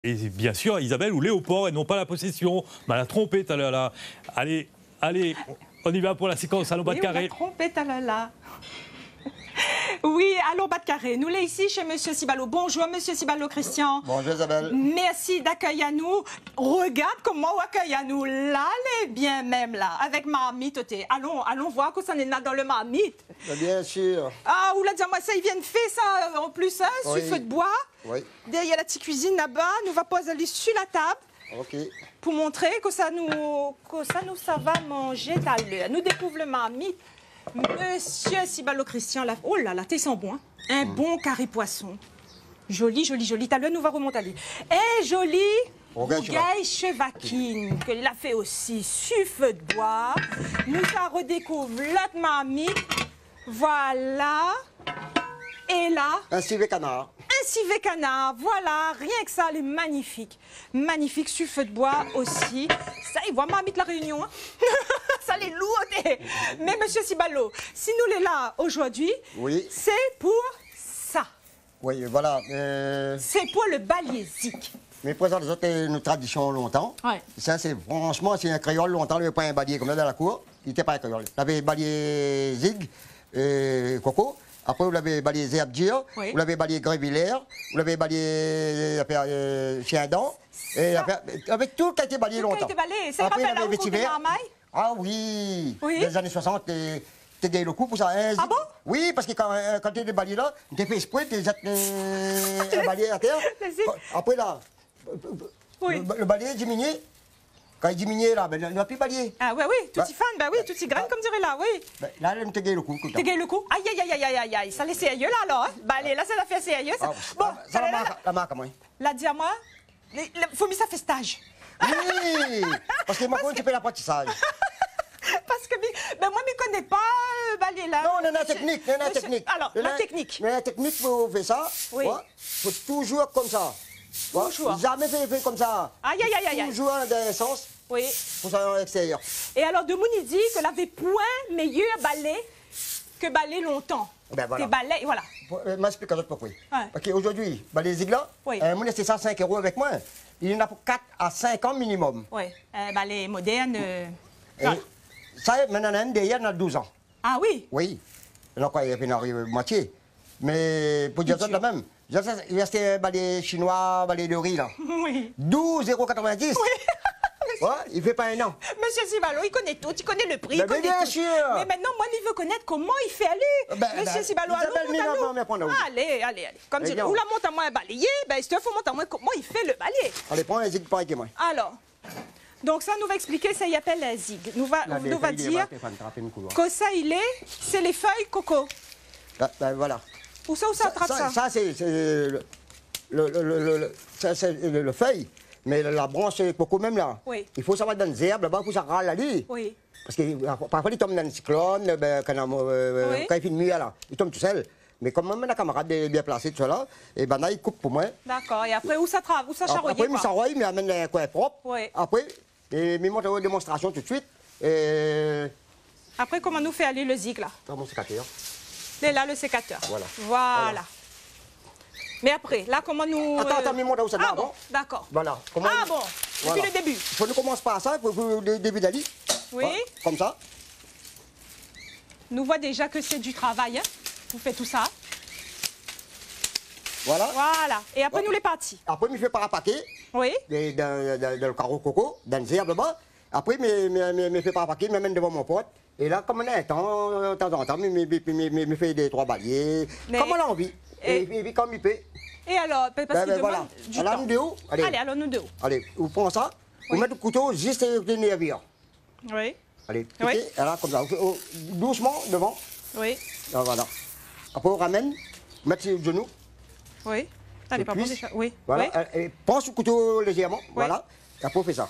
Et bien sûr, Isabelle ou Léopold, elles n'ont pas la possession. Mais elle a trompé, talala. Allez, allez, on y va pour la séquence. Allons, bas de carré. On a trompé, talala. Oui, allons, bas de carré. Nous sommes ici chez Monsieur Cibalo. Bonjour, Monsieur Cibalo, Christian. Bonjour, Isabelle. Merci d'accueillir à nous. Regarde comment on accueille à nous. Là, elle est bien même, là, avec marmite. Allons voir que ça en est là dans le marmite. Bien sûr. Ah, ou là, dis-moi, ça, ils viennent faire ça en plus, hein, sur Oui. feu de bois. Oui. Derrière la petite cuisine là-bas, nous va poser aller sur la table. Ok. Pour montrer que ça va manger à l'heure. Nous découvrons le marmite. Monsieur Cibalo Christian, là, oh là là, t'es sans bon, hein? Un bon carré poisson. Joli, joli, joli. Tout à l'heure, nous va remonter à lui. Et joli, Bougaille Chevaquine, que l'a fait aussi sur feu de bois. Nous ça redécouvre l'autre marmite. Voilà. Et là. Un civet canard. Un civet canard, voilà, rien que ça, elle est magnifique. Magnifique, sur feu de bois aussi. Ça, il voit marmite la Réunion, hein? Ça, les lourd. Mais monsieur Cibalo, si nous les là aujourd'hui, Oui. c'est pour ça. Oui, voilà. C'est pour le balésique. Mais pour ça, les autres, une tradition longtemps. Ouais. Ça, c'est franchement, c'est un créole longtemps, il n'y avait pas un balier comme ça dans la cour. Il n'était pas un créole. Il avait balier zig, coco. Après, vous l'avez balayé Zéabdir, Oui. vous l'avez balayé Grébillère, vous l'avez balayé Chien-Dent, et avec tout qui a été balayé longtemps. Tout qui a été balayé. Ça Après, rappelle il y avait la Marmaille? Ah oui, Oui. des années 60, t'es gagné le coup pour ça. Hein, Ah bon? Oui, parce que quand tu es balayé là, tu fait exprès, tu es balayé à terre. Après là, Oui. le balai diminué. Quand il diminue là, ben, il n'a plus balayé. Ah ouais, oui, tout y fan, bah oui, tout y graine, comme dirait là, oui. Ben, là, elle me gagné le coup. T'es gagné le coup? Aïe, aïe, aïe, aïe, aïe, aïe, ça laisse sérieux là, alors. Hein? Bah allez, là, ça l'a fait sérieux. Ça. Bon, ça la marque à moi. Là, dis à moi, faut mis ça fait stage. Oui, parce que moi, quand tu fais l'apprentissage. Parce que ben, moi, je ne connais pas balai là. Non, on a la technique, on a la technique. Alors, la technique. Mais la technique pour faire ça, oui. Faut toujours comme ça. Toujours. Jamais fait comme ça. Aïe, aïe, aïe, aïe. Toujours dans un sens. Oui. Pour ça à l'extérieur. Et alors, de Mouni dit que l'avait point meilleur balai que balai longtemps. Ben voilà. Tes balais, voilà. M'explique à l'autre pourquoi. Ouais. Parce qu'aujourd'hui, les Zigla, oui. moi, c'est 105 € avec moi. Il y en a pour 4 à 5 ans minimum. Oui. Balai moderne. Ça, maintenant, derrière, il y en a 12 ans. Ah oui? Oui. Donc, il y a une moitié. Mais pour dire ça de la même, il y a ces balais chinois, balais de riz, là. Oui. 12,90 €. Oui. Ouais, il ne fait pas un an. Monsieur Cibalo, il connaît tout, il connaît le prix. Ben, bien tout. sûr. Mais maintenant, moi, il veut connaître comment il fait aller. Monsieur Cibalo, allez. Comme tu dis, ou la monte à moi un balayer, ben, il faut monter à moi comment il fait le balai. Allez, prends un zig pareil que moi. Alors, donc ça nous va expliquer, ça y appelle un zig. Nous va dire que ça, c'est les feuilles coco. Ben, voilà. Où ça attrape ça? Ça, c'est le feuille. Mais la branche coco même là, oui. Il faut savoir dans les herbes là-bas pour ça râle la lit. Oui. Parce que parfois il tombe dans le cyclone, ben, quand il fait une nuit là, il tombe tout seul. Mais comme même la camarade est bien placée, tout ça, et ben là il coupe pour moi. D'accord, et après où ça charroie? Après il charroie, il amène les coins propres. Oui. Après, il montre une démonstration tout de suite. Après, comment nous fait aller le zig là? Dans mon sécateur. Et là, le sécateur. Voilà. Mais après, là, comment nous... Attends, mais montre où ça va. Ah bon, d'accord. Voilà. Bon, depuis le début. Il faut nous commencer par ça, pour le début d'aller. Oui. Voilà, comme ça. Nous voit déjà que c'est du travail, hein. Vous faites tout ça. Voilà. Voilà. Et après, nous les parties. Après, il fait par un paquet. Oui. Dans le carreau coco, dans les herbes là-bas. Après, il fait par un paquet, il m'amène devant mon pote. Et là, comme on a un temps, de temps en temps, il fait des 3 baliers. Comme on a envie. Et puis, comme il peut. Et alors, parce qu'il demande du temps. Alors, nous deux. Allez, alors nous deux. Allez, vous prenez ça. Vous mettez le couteau juste de nervure. Oui. Allez, oui. Oui. Alors, voilà. Après, on ramène, on met sur le genou. Oui. Allez, pas bon déjà. Oui. Voilà. Oui. Et pense le couteau légèrement. Oui. Voilà. Et après, on fait ça.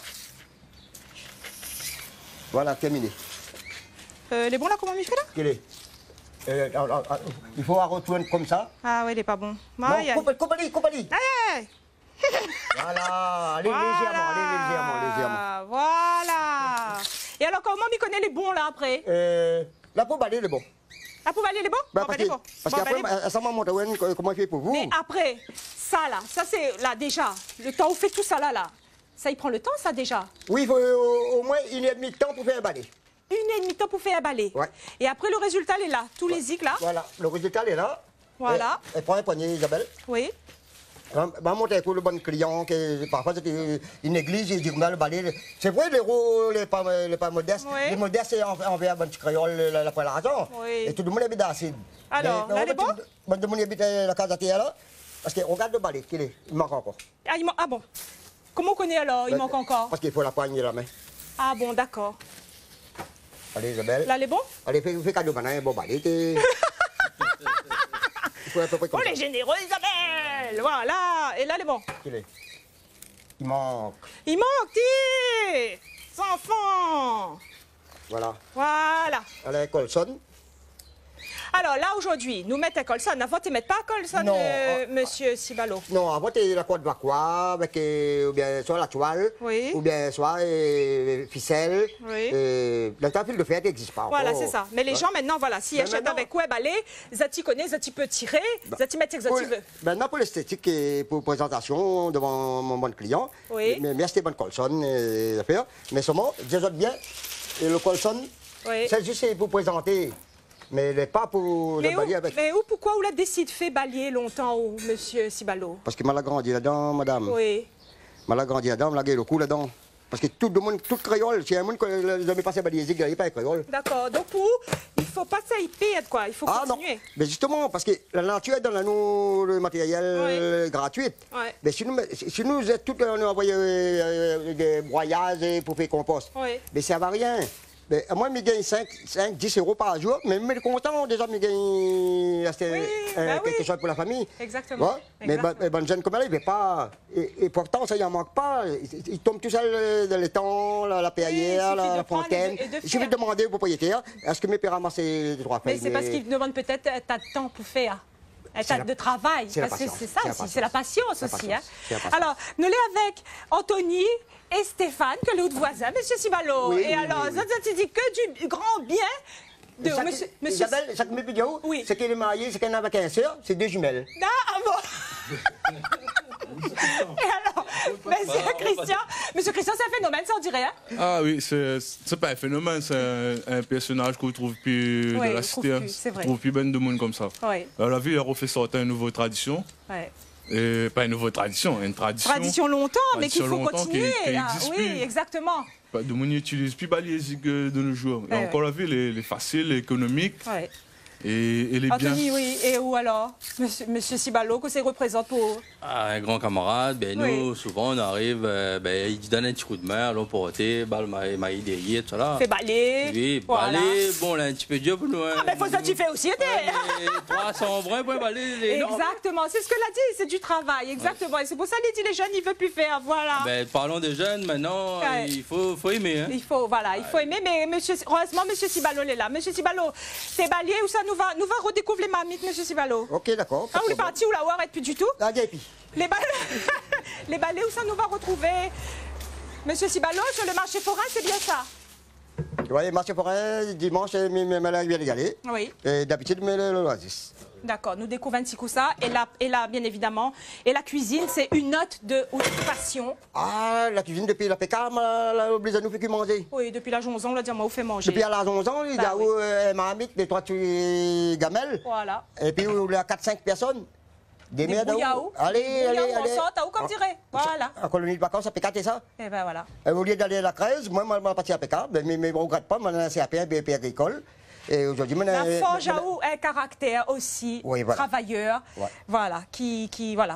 Voilà, terminé. Les bons là, comment il fait là? Quel est il faut retourner comme ça. Ah oui, il n'est pas bon. Coupe-le. Aïe. Voilà, allez légèrement. Voilà. Et alors, comment il connaît les bons là après? La peau balai, le bon. La peau balai, les bons? Parce qu'après, ça m'a montré comment il fait pour vous. Mais après, ça là, ça c'est là déjà, le temps où fait tout ça là. Ça, il prend le temps, ça, déjà? Oui, il faut au moins 1h30 de temps pour faire un balai. 1h30 de temps pour faire un balai? Ouais. Et après, le résultat, il est là, tous les zigs là? Voilà, le résultat, il est là. Voilà. Et prends un poignet, Isabelle. Oui. Va monter pour le bon client, que parfois c'était une église, ils disent le balai. C'est vrai, les roues, les pas modestes. Oui. Les modestes, c'est envers un petit créole, la poêle l'argent. Oui. Et tout le monde habite d'acide. Alors, là, les bons? Tout le monde habite la case à terre là. Parce que regarde le balai, il manque encore. Ah bon? Comment on connaît alors? Il manque encore? Parce qu'il faut la poignée la main. Ah bon, d'accord. Allez, Isabelle. Là, les bons? Allez, fais cadeau maintenant, un bon balai. Il faut à peu près comme Oh, ça. les généreux, Isabelle! Voilà. Et là, les bons? Il manque. Il manque, t'es! Enfants! Voilà. Voilà. Allez, Colson. Alors là, aujourd'hui, nous mettons à Colson. Avant, tu ne mets pas à Colson, Non. monsieur Cibalo? Non, avant, tu la côte vacuum avec ou bien soit la toile, Oui. ou bien soit ficelle. Oui. Le fil de fer n'existe pas encore. Voilà, c'est ça. Mais les gens, maintenant, voilà, s'ils Mais achètent maintenant- avec web balai, Zati connaît, Zati peut tirer, Zati mettre ce que Zati veut. Maintenant, pour l'esthétique et pour présentation devant mon bon client, Oui. mais merci bonne Colson et affaire. Mais seulement, je note bien, et le Colson, Oui. c'est juste pour présenter. Mais pas pour le balayer avec. Mais où, pourquoi vous la décide fait balayer longtemps, monsieur Cibalo? Parce qu'il m'a grandi là-dedans, madame. Oui. M'a grandi là-dedans, m'a le coup là-dedans. Parce que tout le monde, tout créole, si un monde qui n'a jamais passé à balayer, il n'y a pas de créole. D'accord. Donc, pour vous, il ne faut pas ça y perdre, quoi. Il faut continuer. Non, mais justement, parce que la nature donne à nous le matériel gratuit. Ouais. Mais si nous êtes tous, on envoyé des broyages pour faire compost, Oui. mais ça ne va rien. Mais moi, je gagne 5, 10 euros par jour, mais je suis content déjà, je gagne quelque chose pour la famille. Exactement. Ouais? Mais Exactement. bonne jeune comme elle, il ne pas. Et pourtant, ça, il n'en manque pas. Il tombe tout seul dans les temps, la paillière, il suffit de la prendre fontaine. et de Il suffit faire. de demander au propriétaire est-ce que mes pères ramasser les 3 feuilles. Mais c'est parce qu'il demande peut-être un tas de temps pour faire. Un tas de travail. c'est la Parce que patience. c'est ça C'est la aussi, c'est la patience C'est la aussi. patience. C'est la patience. Alors, nous l'avons avec Anthony et Stéphane, que l'autre voisin, monsieur Cibalo. Oui, et alors, ça ne dit que du grand bien de monsieur. Isabelle, ça te met plus de haut. Oui. C'est qu'elle est mariée, c'est qu'elle n'a avec un sœur, c'est 2 jumelles. Ah bon. Et alors, monsieur Christian, c'est un phénomène, ça on dirait, hein? Ah oui, c'est pas un phénomène, c'est un personnage qu'on ne trouve plus Oui, de on la trouve cité. plus, c'est vrai. On ne trouve plus ben de monde comme ça. Oui. La vie a refait sortir une nouvelle tradition. Ouais. Et pas une nouvelle tradition, une tradition. Tradition longtemps, mais qu'il faut longtemps continuer. qui là. existe Oui, plus. exactement. Pas de monde n'utilise plus balayer de nos jours. Et Ouais, encore la vie, les faciles, les économiques Ouais. et les biens. Anthony, oui. Et où alors, monsieur Cibalo, que ça représente pour... Ah, un grand camarade, ben nous, souvent, on arrive, il donne un petit coup de main, allons porter, maï derrière, tout ça là. Fait balai. Oui, voilà. balai, bon, là, un petit peu dur pour nous. Hein. Ah, mais faut ça, tu fais aussi, t'es. 300 brins pour un balai, les normes. Exactement, c'est ce que l'a dit, c'est du travail, exactement. Et c'est pour ça qu'il dit les jeunes, ils ne veulent plus faire, voilà. Ben, parlons des jeunes, maintenant, Ouais. il faut aimer. Hein. Il faut, voilà, il faut aimer, mais heureusement, monsieur Cibalo est là. Monsieur Cibalo, c'est balayer où ça nous va redécouvrir les mamites, monsieur Cibalo. Ok, d'accord. Ah, on est parti où la war est plus du tout? La guépi. Les balais, les balais où ça nous va retrouver monsieur Cibalo sur le marché forain, c'est bien ça? Oui, marché forêt, dimanche, mes malades viennent régaler. Oui. Et d'habitude, mais l'oasis. D'accord, nous découvrons un petit coup ça. Et là, bien évidemment, et la cuisine, c'est une note de passion. Ah, la cuisine depuis la PK, m'a obligé à nous faire manger. Oui, depuis l'âge 11 ans, on l'a dit, moi, on fait manger. Depuis à l'âge 11 ans, il y Bah a oui. eu mamite, des 3 gamelles. Voilà. Et puis, il y a 4-5 personnes. Des mères bouillaos. Allez, Des allez, bouillaos, allez. on sort, t'as où comme dirait. Voilà. En colonie de vacances, à PK, c'est ça? Et ben voilà. Et au lieu d'aller à la 13, moi, je suis parti à PK, mais je ne regrette pas, je suis CAP, un BP agricole. Et aujourd'hui, La forge a eu un caractère aussi Oui, voilà. travailleur. Ouais. Voilà. Voilà.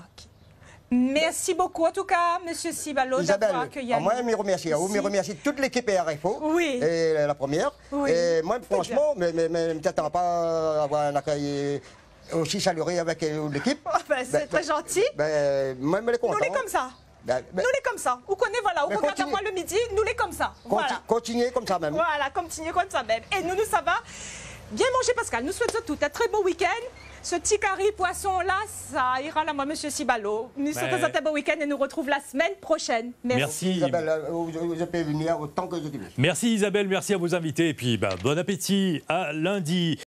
Merci beaucoup, en tout cas, monsieur Cibalo, Isabelle, d'avoir accueilli à moi, nous. je me remercie à vous, je Ici. remercie toute l'équipe RFO. Oui. Et la première. Oui. Et moi, franchement, je ne m'attends pas à avoir un accueil aussi chaleureux avec l'équipe. Oh, ben, c'est très gentil. Moi, je suis content. Nous les comme ça. Ben, Nous les comme ça. Vous connaissez, voilà, on Mais regarde à continue. moi le midi, nous les comme ça. Voilà. Continuez comme ça même. Voilà, continuez comme ça même. Et nous, ça va. Bien manger, Pascal. Nous souhaitons tout un très beau week-end. Ce petit curry poisson-là, ça ira là, moi, monsieur Cibalo. Nous souhaitons un très beau week-end et nous retrouvons la semaine prochaine. Merci. Isabelle, je peux venir autant que je veux. Merci Isabelle, merci à vos invités. Et puis, bon appétit à lundi.